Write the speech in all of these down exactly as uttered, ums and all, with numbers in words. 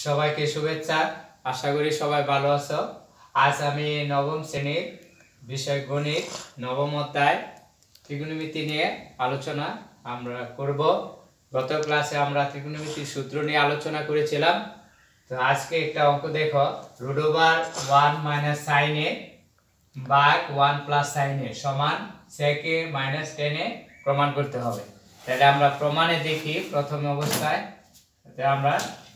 সবাইকে শুভেচ্ছা। আশা করি সবাই ভালো আছো। আজ আমি নবম শ্রেণীর বিষয় গণিত নবম অধ্যায় ত্রিকোণমিতি নিয়ে আলোচনা আমরা করব। গত ক্লাসে আমরা ত্রিকোণমিতির সূত্র নিয়ে আলোচনা করেছিলাম। তো আজকে একটা অঙ্ক দেখো, root over one minus sine এ ভাগ ওয়ান প্লাস সাইন এ সমান সেক এ মাইনাস টেন এ প্রমাণ করতে হবে। তাহলে আমরা প্রমাণে দেখি প্রথম অবস্থায় আমরা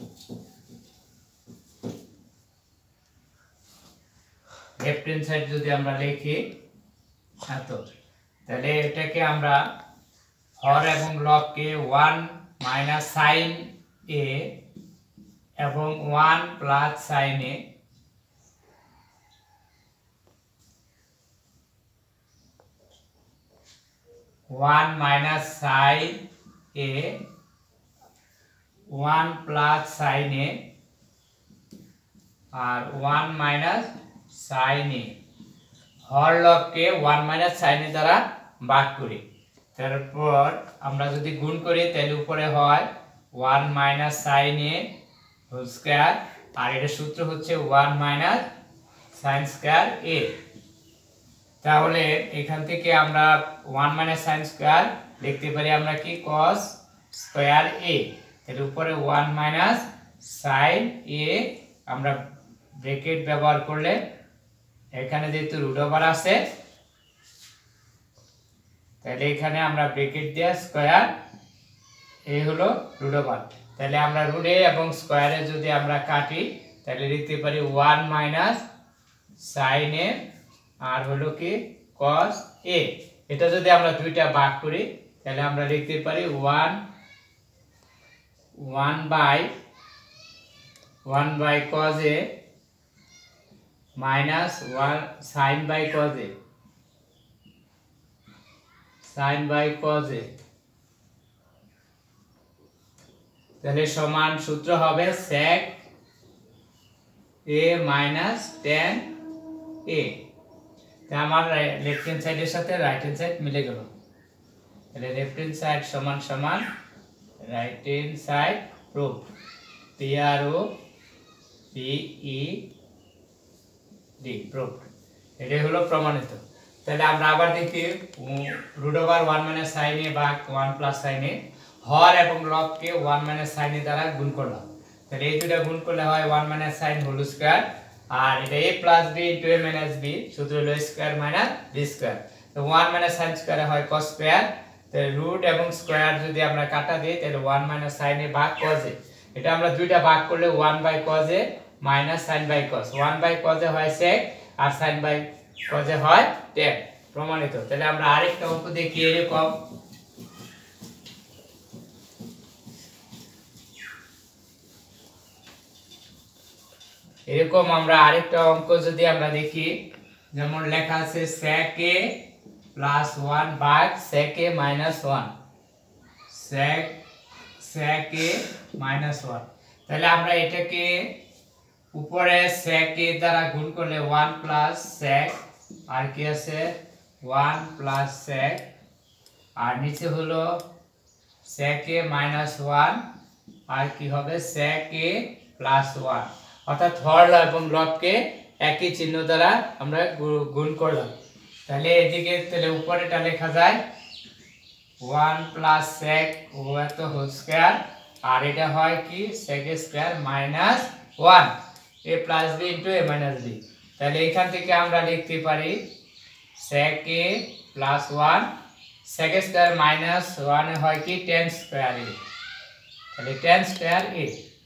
লেফট হ্যান্ড সাইড যদি আমরা লিখি এত, তাহলে এটাকে আমরা হর এবং লবকে ওয়ান মাইনাস সাইন এ এবং one plus sine A one minus sine A one plus sine A আর ওয়ান মাইনাস সাইন এ হর লবকে ওয়ান মাইনাস সাইন এ দ্বারা ভাগ করি। তারপর আমরা যদি গুণ করি তাহলে উপরে হয় one minus sine A whole square, আর এটা সূত্র হচ্ছে one minus sine square A. তাহলে এখান থেকে আমরা ওয়ান মাইনাস সাইন স্কয়ার লিখতে পারি আমরা কি cos স্কয়ার এ। তাহলে উপরে ওয়ান মাইনাস সাইন এ আমরা ব্র্যাকেট ব্যবহার করলে এখানে যেহেতু রুট ওভার আছে তাহলে এখানে আমরা ব্র্যাকেট দিয়ে স্কয়ার এ হলো রুট ওভার। তাহলে আমরা রুট এ এবং স্কয়ারে যদি আমরা কাটি তাহলে লিখতে পারি ওয়ান মাইনাস সাইন এ আর হলো কি cos এ। এটা যদি আমরা দুইটা ভাগ করি তাহলে আমরা লিখতে পারি one one by one by cos a minus one sine by cos a sine by cos a. তাহলে সমান সূত্র হবে sec a minus tan a। তা আমার লেফট হ্যান্ড সাইডের সাথে রাইট হ্যান্ড সাইড মিলে গেল। তাহলে লেফট হ্যান্ড সাইড সমান সমান right hand side proof P R O P E D proof. এটাই হলো প্রমাণিত। তাহলে আমরা আবার দেখি root over one minus sine এ ভাগ ওয়ান প্লাস সাইন এ হর এবং লবকে ওয়ান মাইনাস সাইন এ দ্বারা গুণ করলাম। তাহলে এই দুটো গুণ করলে হয় one minus sine whole square, আর এটা a plus b into a minus b সূত্র হলো স্কয়ার মাইনাস b স্কয়ার। তো ওয়ান মাইনাস সাইন স্কয়ারে হয় cos স্কয়ার। তাহলে রুট এবং স্কয়ার যদি আমরা কাটা দেই তাহলে ওয়ান মাইনাস সাইন এ ভাগ cos এ। এটা আমরা দুইটা ভাগ করলে one by cos a minus sine by cos। One by cos a হয় sec আর সাইন বাই cos এ হয় tan। প্রমাণিত। তাহলে আমরা আরেকটা অঙ্ক দেখি এরকম। এরকম আমরা আরেকটা অঙ্ক যদি আমরা দেখি, যেমন লেখা আছে sec a প্লাস ওয়ান ভাগ sec a minus one sec sec a minus one. তাহলে আমরা এটাকে উপরে sec a দ্বারা গুণ করলে ওয়ান প্লাস sec আর কি আছে ওয়ান প্লাস sec আর নিচে হলো sec a মাইনাস ওয়ান আর কি হবে sec a প্লাস ওয়ান। অর্থাৎ হর এবং লবকে একই চিহ্ন দ্বারা আমরা গুণ করলাম। তাহলে এদিকে তাহলে উপরেটা লেখা যায় ওয়ান প্লাস sec ও এত হোল স্কয়ার আর এটা হয় কি sec square minus one a plus b into a minus b। তাহলে এখান থেকে আমরা লিখতে পারি sec a plus one sec square minus one a হয় কি tan স্কয়ার a। তাহলে tan স্কয়ার a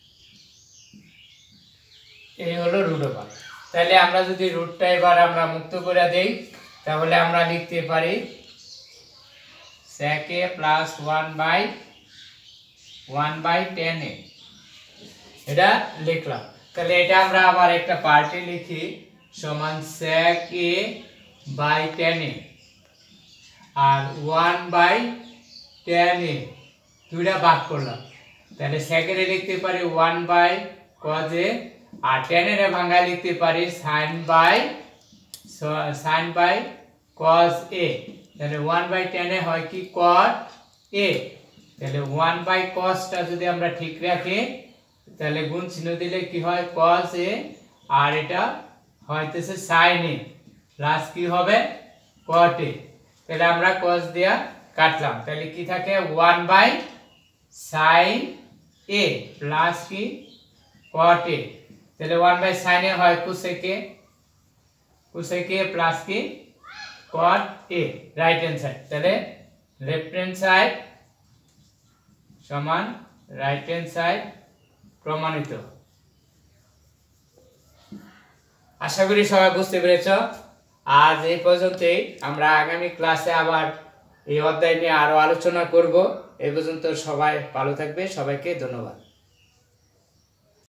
এই হলো রুট ওভার। তাহলে আমরা যদি রুটটা এবার আমরা মুক্ত করে দেই তাহলে আমরা লিখতে পারি sec a plus one by one by tan a। এটা লিখলাম। তাহলে এটা আমরা আবার একটা পার্টে লিখি সমান sec a by tan a আর ওয়ান বাই tan a দুইটা ভাগ করলাম। তাহলে sec এর লিখতে পারি ওয়ান বাই cos a আর tan এর ভাঙা লিখতে পারি sin by sin by cos a। তাহলে ওয়ান বাই tan এ হয় কি cot a। তাহলে ওয়ান বাই cos টা যদি আমরা ঠিক রাখি তাহলে গুণ চিহ্ন দিলে কি হয় cos a আর এটা হইতেছে sin a প্লাস কি হবে cot a। তাহলে আমরা cos দিয়া কাটলাম, তাহলে কি থাকে one by sin a plus কি cot a। তাহলে one by sin a হয় cosec a, cosec a plus কি cot a right hand side. তাহলে লেফট হ্যান্ড সাইড সমান রাইট হ্যান্ড সাইড প্রমাণিত। আশা করি সবাই বুঝতে পেরেছ। আজ এই পর্যন্তই, আমরা আগামী ক্লাসে আবার এই অধ্যায় নিয়ে আরো আলোচনা করব। এই পর্যন্ত সবাই ভালো থাকবে, সবাইকে ধন্যবাদ।